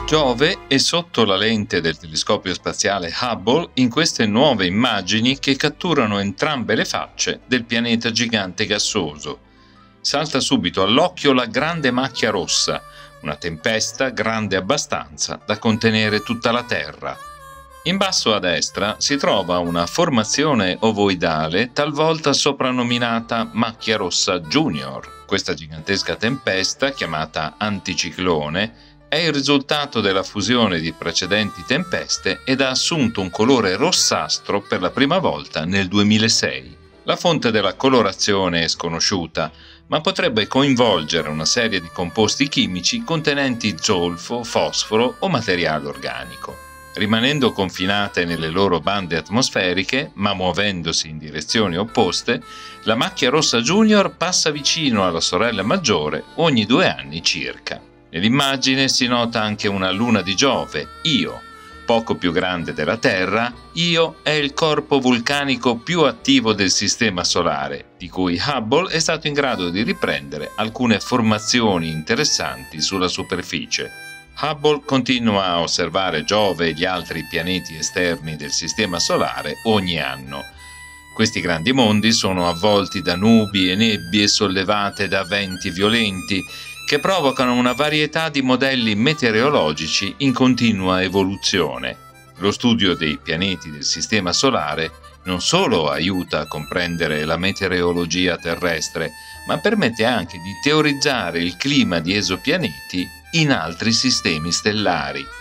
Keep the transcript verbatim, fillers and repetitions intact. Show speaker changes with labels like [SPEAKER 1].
[SPEAKER 1] Giove è sotto la lente del telescopio spaziale Hubble in queste nuove immagini che catturano entrambe le facce del pianeta gigante gassoso. Salta subito all'occhio la grande macchia rossa, una tempesta grande abbastanza da contenere tutta la Terra. In basso a destra si trova una formazione ovoidale talvolta soprannominata Macchia Rossa Junior. Questa gigantesca tempesta, chiamata anticiclone, è il risultato della fusione di precedenti tempeste ed ha assunto un colore rossastro per la prima volta nel duemilasei. La fonte della colorazione è sconosciuta, ma potrebbe coinvolgere una serie di composti chimici contenenti zolfo, fosforo o materiale organico. Rimanendo confinate nelle loro bande atmosferiche, ma muovendosi in direzioni opposte, la Macchia Rossa Junior passa vicino alla sorella maggiore ogni due anni circa. Nell'immagine si nota anche una luna di Giove, Io. Poco più grande della Terra, Io è il corpo vulcanico più attivo del Sistema Solare, di cui Hubble è stato in grado di riprendere alcune formazioni interessanti sulla superficie. Hubble continua a osservare Giove e gli altri pianeti esterni del Sistema Solare ogni anno. Questi grandi mondi sono avvolti da nubi e nebbie sollevate da venti violenti, che provocano una varietà di modelli meteorologici in continua evoluzione. Lo studio dei pianeti del Sistema Solare non solo aiuta a comprendere la meteorologia terrestre, ma permette anche di teorizzare il clima di esopianeti in altri sistemi stellari.